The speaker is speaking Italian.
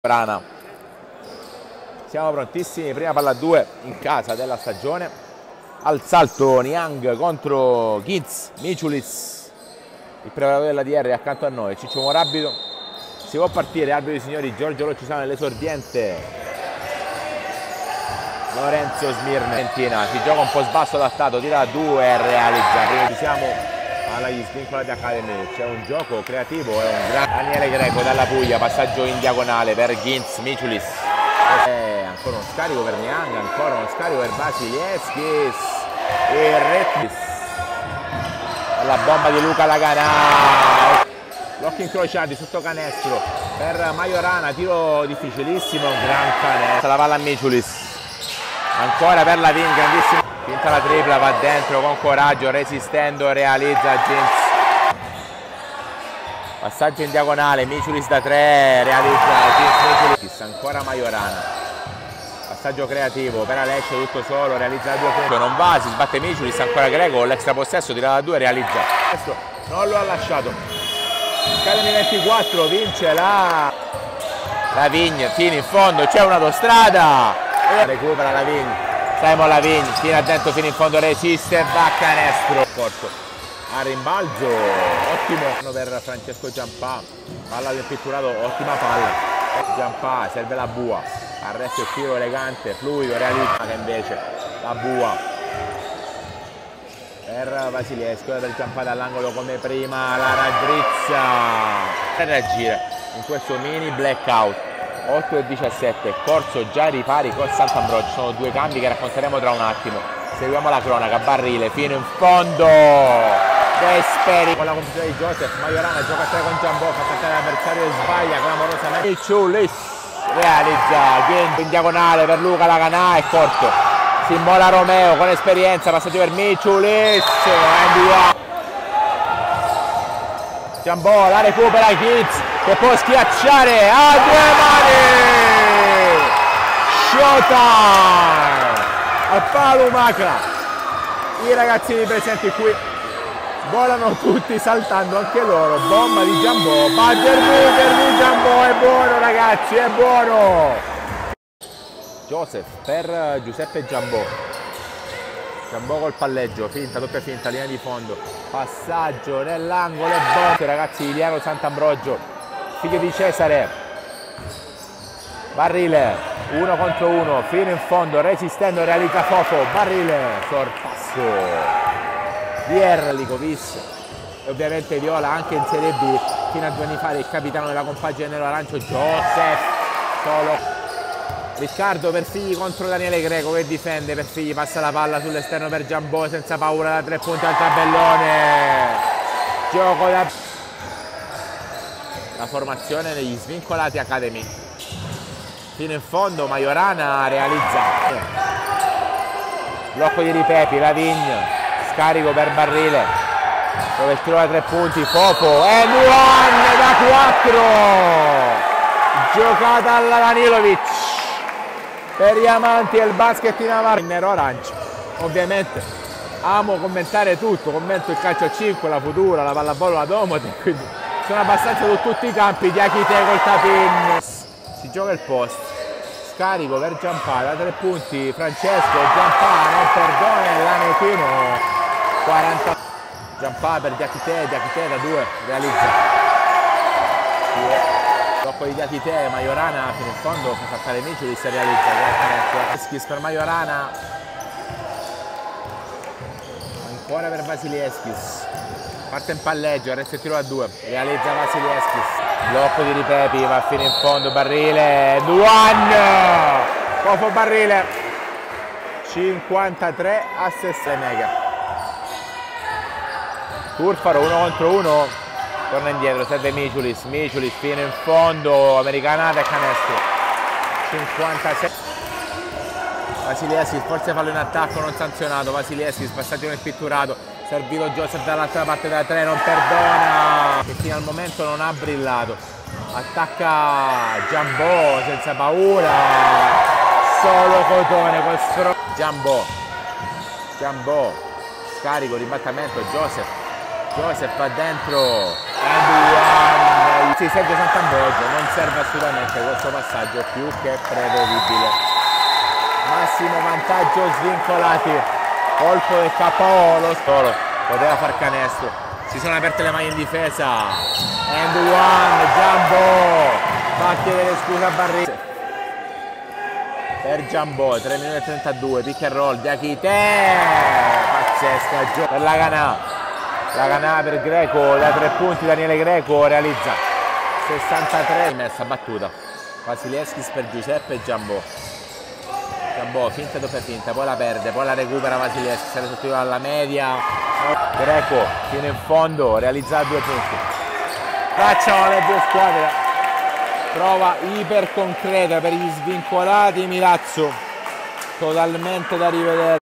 Rana. Siamo prontissimi, prima palla a 2 in casa della stagione. Al salto Niang contro Ginz, Michulis, il preparatore della DR è accanto a noi, Ciccio Morabito. Si può partire, arbitro signori Giorgio Loccisano nell'esordiente, Lorenzo Smirne. Si gioca un po' sbasso adattato, tira da 2 e realizza. Prima ci siamo alla Svincolati Academy, c'è un gioco creativo e un grande Daniele Greco dalla Puglia, passaggio in diagonale per Ginz, Michulis, ancora uno scarico per Niang, ancora uno scarico per Vasilieskis e Rettis, la bomba di Luca Laganà, occhi incrociati sotto canestro per Majorana, tiro difficilissimo, un gran canestro, la palla a Michulis, ancora per Lavin, grandissimo. Finta la tripla, va dentro con coraggio, resistendo, realizza Ginz. Passaggio in diagonale, Michulis da 3, realizza Ginz, Michulis, ancora Majorana. Passaggio creativo per Alessio, tutto solo, realizza da 2 punti. Non va, si sbatte Michulis, ancora Greco, con l'extra possesso, tira da 2, realizza. Questo non lo ha lasciato. Academy 24, vince la Vigne, fino in fondo, c'è un'autostrada. Recupera la Vigne. Simon Lavin, tira dentro fino in fondo, resiste, va a canestro. Corto a rimbalzo, ottimo per Francesco Giampà, palla del pitturato, ottima palla. Giampà, serve la Bua, arresto il tiro elegante, fluido, realizza che invece la Bua per Vasiliesco, per Giampà dall'angolo come prima, la raddrizza per reagire in questo mini blackout. 8 e 17, corso già ai ripari con Sant'Ambrogio, sono 2 cambi che racconteremo tra un attimo. Seguiamo la cronaca, Barrile fino in fondo, Vesperi con la conclusione di Joseph, Majorana gioca a 3 con Giambò, fa saltare l'avversario e sbaglia clamorosamente. Michulis realizza, Ginz in diagonale per Luca Laganà, è corto, si immola Romeo con esperienza, passaggio per Michulis, Giambò la recupera Ginz che può schiacciare a 2 mani, showtime al palo Macra. I ragazzini presenti qui volano tutti saltando anche loro, bomba di Giambò, buzzer beater di Giambò, è buono ragazzi, è buono. Joseph per Giuseppe Giambò, Giambò col palleggio, finta, doppia finta, linea di fondo, passaggio nell'angolo e bomba. Ragazzi, Iliano Sant'Ambrogio, figlio di Cesare, Barrile 1 contro 1 fino in fondo, resistendo, realizza Fofo, Barrile, sorpasso di Licovis e ovviamente Viola anche in Serie B fino a 2 anni fa, il capitano della compagine nero-arancio Joseph, solo Riccardo per Figli contro Daniele Greco che difende, per Figli passa la palla sull'esterno per Giambò senza paura da 3 punti al tabellone, gioco da la formazione degli Svincolati Academy fino in fondo, Majorana realizza, blocco di Ripepi, Lavigne, scarico per Barrile dove il tiro da 3 punti, Fofo e Luan da 4, giocata alla Danilovic per gli amanti del basket in avanti, nero-arancio. Ovviamente amo commentare tutto, commento il calcio a 5, la Futura, la pallavolo, la Domote, quindi sono abbastanza su tutti i campi. Diachite col tapin, si gioca il post, scarico per Giampà da 3 punti, Francesco, Giampà non perdona l'Anetino, 40, Giampà per Diachite da 2, realizza. Blocco di Diachite, Majorana fino in fondo, fa saltare Michulis e realizza. Skis per Majorana, ancora per Vasilieskis, parte in palleggio, resta il tiro a 2, realizza Vasilieskis, blocco di Ripepi, va fino in fondo, Barrile, Duan, Fofo Barrile, 53 a 60 mega. Turfaro 1 contro 1, torna indietro, serve Michulis fino in fondo, americanata e canestro, 56. Vasilieskis, forse fallo in attacco non sanzionato, Vasilieskis, passaggio nel pitturato, servito Joseph dall'altra parte da 3, non perdona, che fino al momento non ha brillato, attacca Giambò senza paura, solo Cotone col sfro, Giambò, scarico, ribattamento, Joseph va dentro, and one Sì, Sergio Sant'Ambrogio non serve assolutamente questo passaggio, più che prevedibile. Massimo vantaggio svincolati, colpo del KO, lo solo poteva far canestro, si sono aperte le maglie in difesa, and one, Giambò va a chiedere scusa a Barriere per Giambò, 3 minuti e 32, pick and roll, Diakite, pazzesca per la Canà per Greco, da 3 punti Daniele Greco realizza 63, messa battuta, Vasilevskis per Giuseppe Giambò. Giambò, finta doppia finta, poi la perde, poi la recupera Vasilevskis, sale sotto alla media, Greco fino in fondo, realizza 2 punti. Facciano le due squadre, prova iper concreta per gli svincolati, Milazzo totalmente da rivedere.